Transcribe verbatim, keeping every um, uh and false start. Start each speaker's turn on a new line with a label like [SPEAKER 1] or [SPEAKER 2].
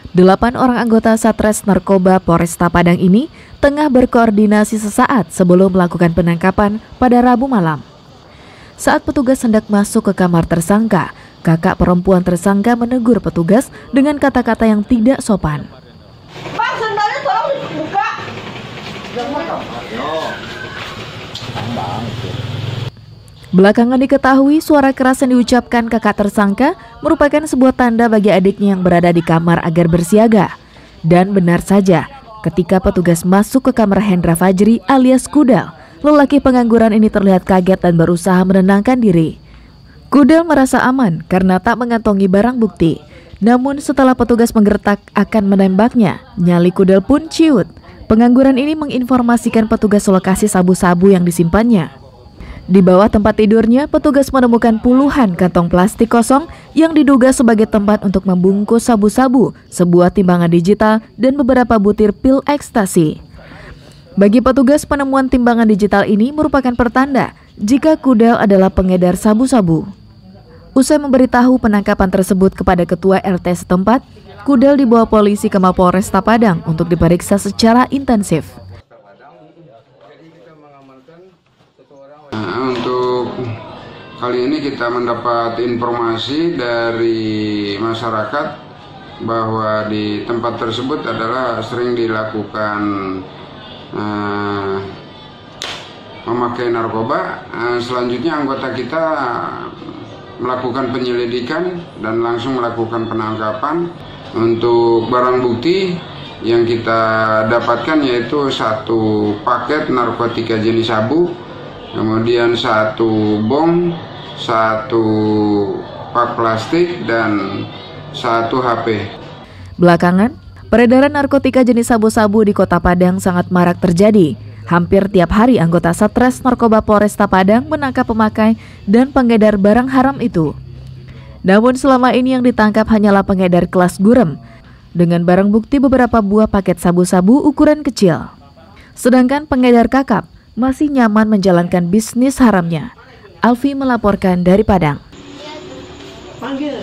[SPEAKER 1] Delapan orang anggota Satres Narkoba Polresta Padang ini tengah berkoordinasi sesaat sebelum melakukan penangkapan pada Rabu malam. Saat petugas hendak masuk ke kamar tersangka, kakak perempuan tersangka menegur petugas dengan kata-kata yang tidak sopan.
[SPEAKER 2] Pak, sendalnya tolong dibuka.
[SPEAKER 1] Belakangan diketahui suara keras yang diucapkan kakak tersangka merupakan sebuah tanda bagi adiknya yang berada di kamar agar bersiaga. Dan benar saja, ketika petugas masuk ke kamar Hendra Fajri alias Kudel, lelaki pengangguran ini terlihat kaget dan berusaha menenangkan diri. Kudel merasa aman karena tak mengantongi barang bukti. Namun setelah petugas menggertak akan menembaknya, nyali Kudel pun ciut. Pengangguran ini menginformasikan petugas lokasi sabu-sabu yang disimpannya. Di bawah tempat tidurnya, petugas menemukan puluhan kantong plastik kosong yang diduga sebagai tempat untuk membungkus sabu-sabu, sebuah timbangan digital, dan beberapa butir pil ekstasi. Bagi petugas, penemuan timbangan digital ini merupakan pertanda jika Kudel adalah pengedar sabu-sabu. Usai memberitahu penangkapan tersebut kepada ketua R T setempat, Kudel dibawa polisi ke Mapolresta Padang untuk diperiksa secara intensif.
[SPEAKER 3] Nah, untuk kali ini kita mendapat informasi dari masyarakat bahwa di tempat tersebut adalah sering dilakukan uh, memakai narkoba. Uh, selanjutnya anggota kita melakukan penyelidikan dan langsung melakukan penangkapan. Untuk barang bukti yang kita dapatkan yaitu satu paket narkotika jenis sabu, kemudian satu bom, satu pak plastik, dan satu H P.
[SPEAKER 1] Belakangan, peredaran narkotika jenis sabu-sabu di Kota Padang sangat marak terjadi. Hampir tiap hari anggota Satres Narkoba Polresta Padang menangkap pemakai dan pengedar barang haram itu. Namun selama ini yang ditangkap hanyalah pengedar kelas gurem, dengan barang bukti beberapa buah paket sabu-sabu ukuran kecil. Sedangkan pengedar kakap masih nyaman menjalankan bisnis haramnya. Alfi melaporkan dari Padang.
[SPEAKER 2] Panggil.